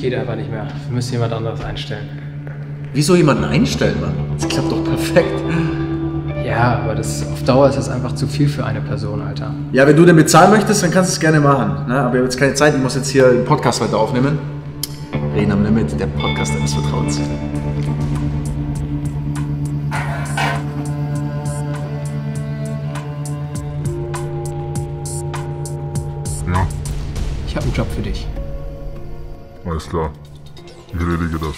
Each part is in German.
geht einfach nicht mehr. Wir müssen jemand anderes einstellen. Wieso jemanden einstellen, Mann? Das klappt doch perfekt. Ja, aber auf Dauer ist das einfach zu viel für eine Person, Alter. Ja, wenn du den bezahlen möchtest, dann kannst du es gerne machen. Ne? Aber ich habe jetzt keine Zeit, ich muss jetzt hier den Podcast weiter aufnehmen. Reden am Limit, der Podcast deines Vertrauens. Ja, Ich habe einen Job für dich. alles klar. Ich erledige das.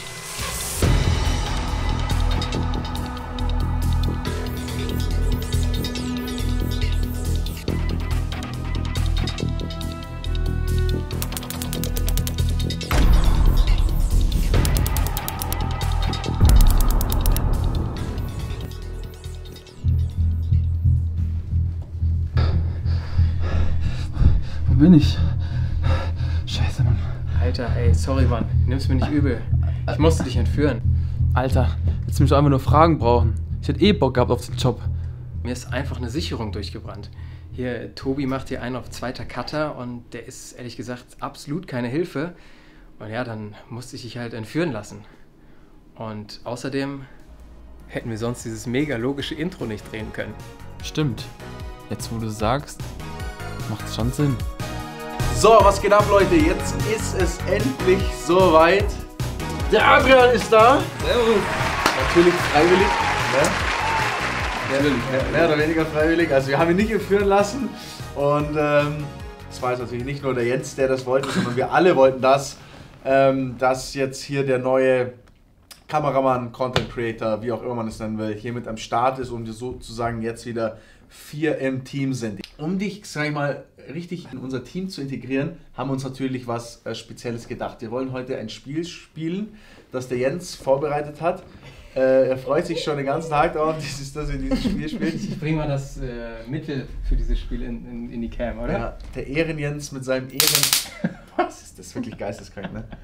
Wo bin ich? Scheiße, Mann. Alter, ey, sorry, Mann. Nimm's mir nicht übel. Ich musste dich entführen. Alter, jetzt mich doch einfach nur Fragen brauchen. Ich hätte eh Bock gehabt auf den Job. Mir ist einfach eine Sicherung durchgebrannt. Hier, Tobi macht hier einen auf zweiter Cutter und der ist, ehrlich gesagt, absolut keine Hilfe. Und ja, dann musste ich dich halt entführen lassen. Und außerdem hätten wir sonst dieses mega logische Intro nicht drehen können. Stimmt. Jetzt, wo du sagst, macht's schon Sinn. So, was geht ab, Leute? Jetzt ist es endlich soweit. Der Adrian ist da. Servus. Natürlich freiwillig. Ne? Mehr oder weniger freiwillig. Also wir haben ihn nicht entführen lassen. Und das war jetzt natürlich nicht nur der Jens, der das wollte, sondern wir alle wollten das. Dass jetzt hier der neue Kameramann, Content Creator, wie auch immer man es nennen will, hier mit am Start ist und wir sozusagen jetzt wieder 4 im Team sind. Um dich, sag ich mal, richtig in unser Team zu integrieren, haben wir uns natürlich was Spezielles gedacht. Wir wollen heute ein Spiel spielen, das der Jens vorbereitet hat. Er freut sich schon den ganzen Tag darauf, dass wir dieses Spiel spielen. Ich bringe mal das Mittel für dieses Spiel in die Cam, oder? Ja, der Ehrenjens mit seinem Was ist das wirklich geisteskrank, ne?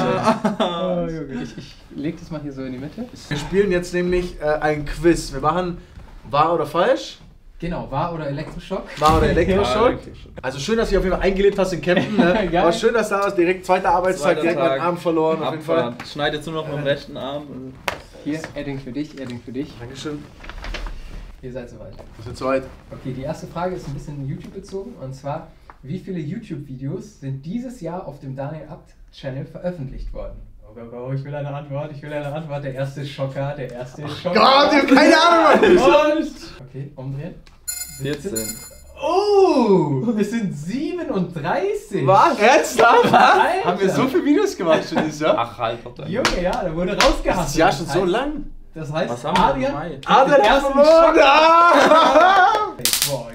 Ich leg das mal hier so in die Mitte. Wir spielen jetzt nämlich ein Quiz. Wir machen wahr oder falsch. Genau, wahr oder Elektroschock? Wahr oder Elektroschock. Also schön, dass du dich auf jeden Fall eingelebt hast in Campen. Ne? Aber schön, dass du da warst. Direkt zweiter Arbeitstag, direkt meinen Arm verloren. Auf jeden Fall. Schneid jetzt nur noch mit dem rechten Arm. Hier, Edding für dich, Edding für dich. Dankeschön. Ihr seid soweit. Wir sind soweit. Okay, die erste Frage ist ein bisschen YouTube bezogen. Und zwar, wie viele YouTube-Videos sind dieses Jahr auf dem Daniel Abt Channel veröffentlicht worden? Oh, ich will eine Antwort, Der erste Schocker, Gott, ich hab keine Ahnung, was ist. Okay, umdrehen. 14. Oh, es sind 37. Was? Ernsthaft? Alter. Haben wir so viele Videos gemacht schon dieses Jahr? Ach, halt doch dein. Junge, ja, da wurde rausgehasst. Das Jahr schon so lang? Das heißt, Was haben wir Adrian, im Mai? Adrian hat verloren! Boah,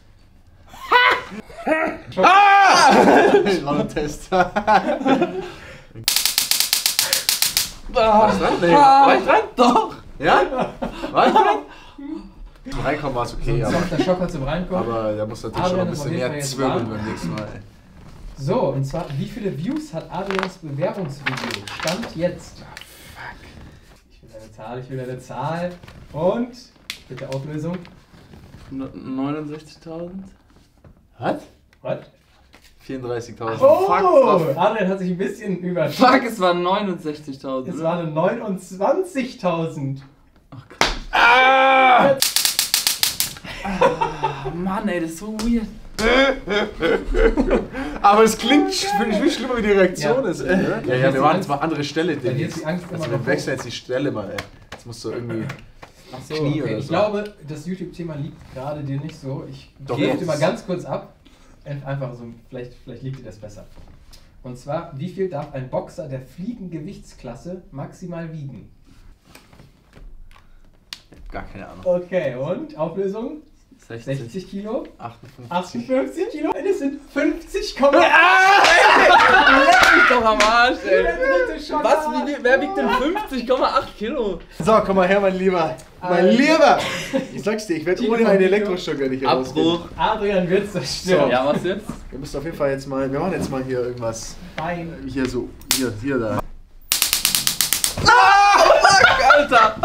Junge. Test. Was dran? Nee. War ich dran? Doch! Ja? War ich dran? Zum Reinkommen war es okay, So, der Schocker zum Reinkommen. aber da muss natürlich schon Adrian ein ist auf bisschen jeden Fall mehr jetzt zwirbeln dran. beim nächsten Mal. So, und zwar, wie viele Views hat Adrians Bewerbungsvideo? Stand jetzt. Ich will eine Zahl. Und, bitte Auflösung. 69.000? Was? Was? 34.000. Oh, Fuck. Adrian hat sich ein bisschen über. Fuck, es waren 69.000. Es waren 29.000. Ach Gott. Ah! Mann, ey, das ist so weird. Aber es klingt viel schlimmer, wie die Reaktion Ja. ist. Ey, ne? Ja, wir machen jetzt mal andere Stelle. Bei dir ist die Angst immer Also wir noch wechseln jetzt die Stelle mal, ey. Jetzt musst du irgendwie Ach so, Knie okay. oder Ich so. glaube, das YouTube-Thema liegt gerade dir nicht so. Ich Doch, gebe doch. dir mal ganz kurz ab. Einfach so, vielleicht liegt dir das besser. Und zwar, wie viel darf ein Boxer der Fliegengewichtsklasse maximal wiegen? gar keine Ahnung. Okay, und Auflösung? 60 Kilo? 58. 58 Kilo? Es sind 50, Leck mich doch am Arsch, ey. Was? Wer wiegt denn 50,8 Kilo? So, komm mal her, mein Lieber. Mein Lieber! Ich sag's dir, ich werde ohne einen Elektroschock nicht hier rausgehen. Abbruch. Adrian wird zerstört. Ja, was jetzt? Wir müssen auf jeden Fall jetzt mal, wir machen jetzt mal hier irgendwas. Fein. Hier so, hier, da. Alter!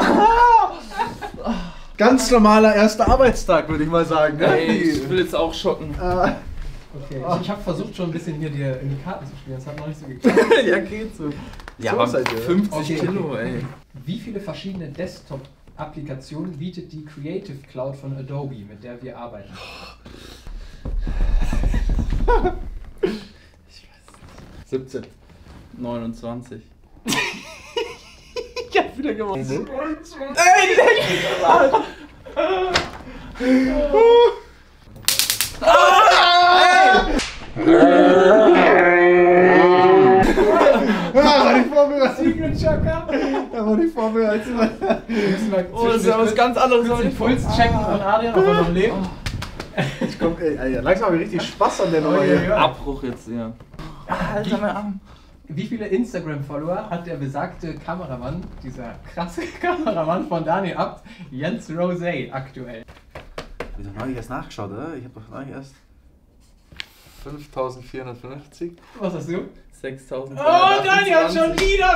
Ganz normaler erster Arbeitstag, würde ich mal sagen. Ne? Ey, ich will jetzt auch schocken. Okay, ich habe versucht schon ein bisschen hier dir in die Karten zu spielen, das hat noch nicht so geklappt. Ja, geht so. Ja, So aber seid ihr. 50 Okay, Kilo, okay. ey. Wie viele verschiedene Desktop-Applikationen bietet die Creative Cloud von Adobe, mit der wir arbeiten? 17. 29. Ich hab wieder gewonnen. War nicht vorbereitet. Da war nicht vorbereitet. Oh, das ist ja was ganz anderes. Kurz den Puls checken von Adrian, ob er noch lebt. Ich komm, ey, langsam habe ich richtig Spaß an der Nummer hier. ja. Abbruch jetzt, ja. Alter, mein Arm. Wie viele Instagram-Follower hat der besagte Kameramann, dieser krasse Kameramann von Daniel Abt, Jens Rosé, aktuell? Ich hab doch neulich erst nachgeschaut, oder? Ich hab doch neulich erst 5450. Was hast du? 6000. Oh, Daniel hat schon wieder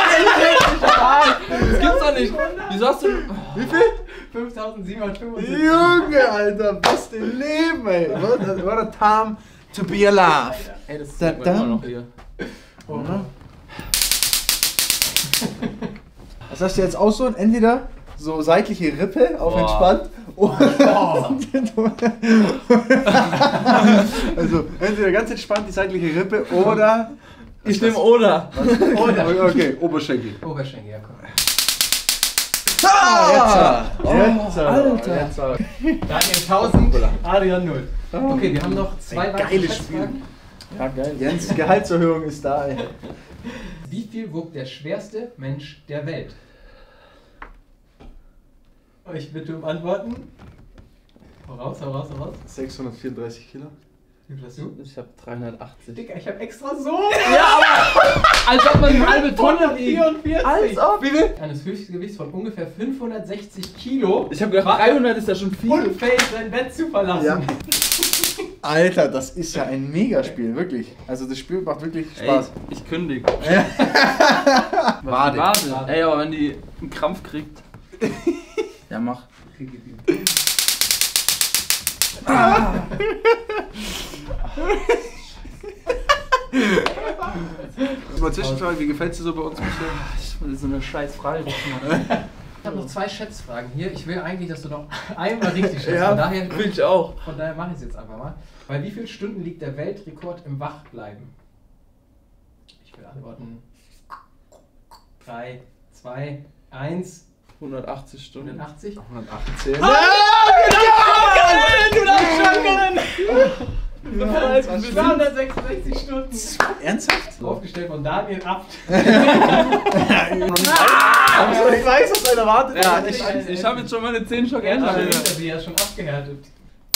Das gibt's doch nicht. Wieso hast du. Wie viel? 5775. Junge, Alter, was denn Leben, ey. What a time to be alive. Ey, das ist Da, immer da. noch hier. Oh. Was hast du jetzt aussuchen? Entweder so seitliche Rippe auf Boah. entspannt oder also entweder ganz entspannt die seitliche Rippe oder Ich nehme Oder. Oder. okay, Oberschenkel. Oberschenkel, ja, komm. Jetzt, Alter. Jetzt, Daniel 1000, Adrian 0. Okay, wir haben noch zwei weitere geiles Schätzfragen. Ja, geil. Jens, Gehaltserhöhung ist da, ey. Wie viel wog der schwerste Mensch der Welt? Ich bitte um Antworten. Hau raus, hau raus, hau raus. 634 Kilo. Wie viel hast du? Ich hab 380. Dicker, ich hab extra so. Als ob man eine halbe Tonne 144. Als ob. Wie viel? Eines Höchstgewichts von ungefähr 560 Kilo. Ich hab gedacht, 300 ist ja schon viel. Unfähig, sein Bett zu verlassen. Ja. Alter, das ist ja ein Megaspiel, wirklich. Also das Spiel macht wirklich Spaß. Ey, ich kündige. Warte. Warte. Ey, aber wenn die einen Krampf kriegt. Ja, mach. Mal Zwischenfrage, wie gefällt's dir so bei uns bisher? Ich will so eine scheiß Frage machen. Ich habe noch zwei Schätzfragen hier. Ich will eigentlich, dass du noch einmal richtig schätzt. Ja, Von daher, Will ich auch. mache ich es jetzt einfach mal. Bei wie vielen Stunden liegt der Weltrekord im Wachbleiben? Ich will antworten. 3, 2, 1, 180 Stunden. 180. 118. Du darfst schon gewinnen! 266 Stunden. Ernsthaft? Aufgestellt von Daniel Abt. Ich weiß, was einer erwartet. Ja, ich habe jetzt schon meine 10 Schock Er hat Alter. sie ja schon abgehärtet.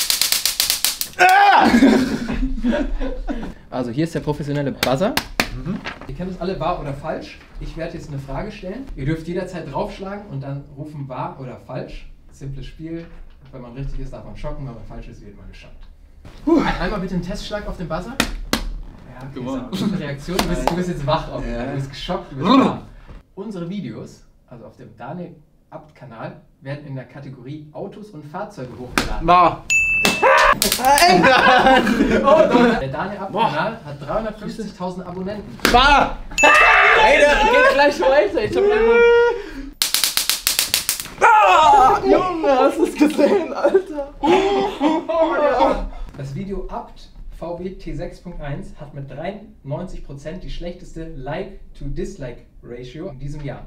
Also hier ist der professionelle Buzzer. Ihr kennt es alle, wahr oder falsch. Ich werde jetzt eine Frage stellen. Ihr dürft jederzeit draufschlagen und dann rufen wahr oder falsch. Simples Spiel. Wenn man richtig ist, darf man schocken. Wenn man falsch ist, wird man geschockt. Einmal bitte einen Testschlag auf den Buzzer. Ja, okay, Gewonnen. so, gute Reaktion. Du bist jetzt wach auf Ja. Du bist geschockt, du bist warm. Unsere Videos, also auf dem Daniel Abt Kanal, werden in der Kategorie Autos und Fahrzeuge hochgeladen. Na. Der Daniel Abt Kanal hat 350.000 Abonnenten. Bah! Ey, der geht gleich weiter. Ich hab einfach. Junge, hast du es gesehen, Alter? Das Video Abt VW T6.1 hat mit 93% die schlechteste Like-to-Dislike-Ratio in diesem Jahr.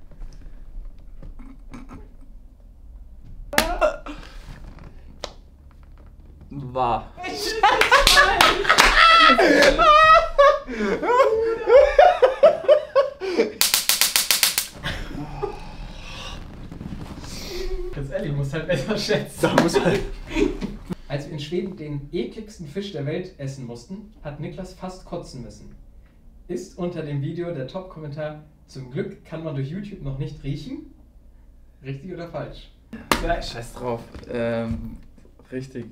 Wahr. Ganz ehrlich, du musst halt besser schätzen. Da muss halt. Als wir in Schweden den ekligsten Fisch der Welt essen mussten, hat Niklas fast kotzen müssen. Ist unter dem Video der Top-Kommentar: Zum Glück kann man durch YouTube noch nicht riechen? Richtig oder falsch? Ja, Scheiß drauf. Richtig.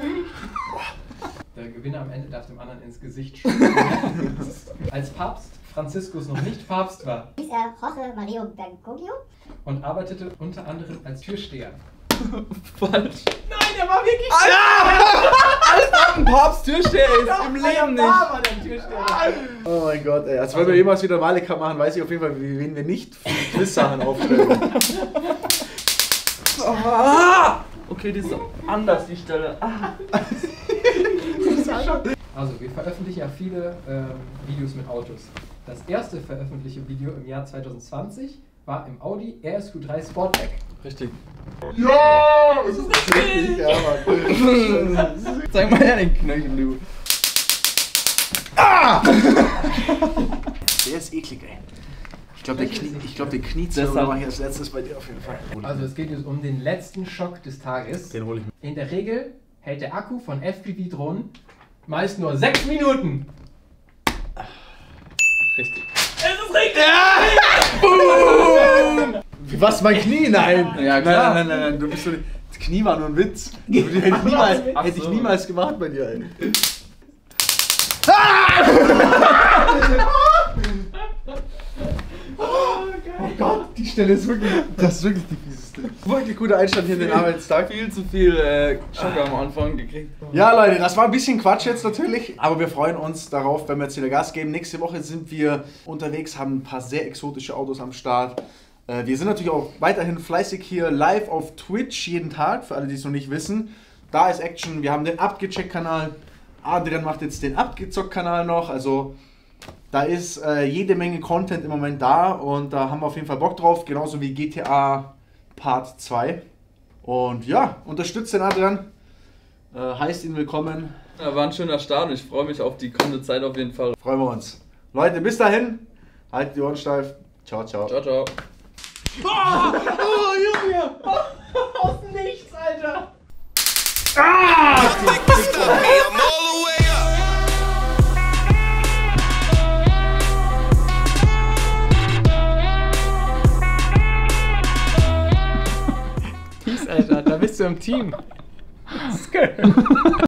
Der Gewinner am Ende darf dem anderen ins Gesicht spucken. Als Papst Franziskus noch nicht Papst war. Hieß er Jorge Mario Bergoglio? Und arbeitete unter anderem als Türsteher. Falsch. Nein, der war wirklich Alles ab ein Papst Türsteher ist im Leben nicht. war der Türsteher. Oh mein Gott, ey. Also wenn wir jemals wieder Male Cup machen, weiß ich auf jeden Fall, wen wir nicht für Quiz-Sachen aufstellen. Okay, die ist so anders, die Stelle. Also, wir veröffentlichen ja viele Videos mit Autos. Das erste veröffentlichte Video im Jahr 2020 war im Audi RSQ3 Sportback. Richtig. Ja! Das ist richtig, ja, Mann. Zeig mal her den Knöchel, du. Der ist eklig, ey. Ich glaube, der kniet sich mal hier als letztes bei dir auf jeden Fall. Also, es geht jetzt um den letzten Schock des Tages. Den hole ich mir. In der Regel hält der Akku von FPV-Drohnen meist nur 6 Minuten. Richtig. Was, mein Knie? Nein! Ja, klar. Nein, du bist so. Das Knie war nur ein Witz. Hätte ich niemals gemacht bei dir, ey. Oh Gott, die Stelle ist wirklich. Das ist wirklich die fieseste. Wirklich guter Einstand hier in den Arbeitstag. Viel zu viel Schock am Anfang gekriegt. Ja, Leute, das war ein bisschen Quatsch jetzt natürlich, aber wir freuen uns darauf, wenn wir jetzt wieder Gas geben. Nächste Woche sind wir unterwegs, haben ein paar sehr exotische Autos am Start. Wir sind natürlich auch weiterhin fleißig hier live auf Twitch jeden Tag, für alle, die es noch nicht wissen. Da ist Action, wir haben den Abgecheckt-Kanal. Adrian macht jetzt den Abgezockt-Kanal noch, also da ist jede Menge Content im Moment da und da haben wir auf jeden Fall Bock drauf, genauso wie GTA Part 2. Und ja, unterstützt den Adrian, heißt ihn willkommen. Ja, war ein schöner Start und ich freue mich auf die kommende Zeit auf jeden Fall. Freuen wir uns. Leute, bis dahin, haltet die Ohren steif. Ciao, ciao. Ciao, ciao. Oh, Junge! Aus dem Nichts, Alter! Peace, Alter, da bist du im Team.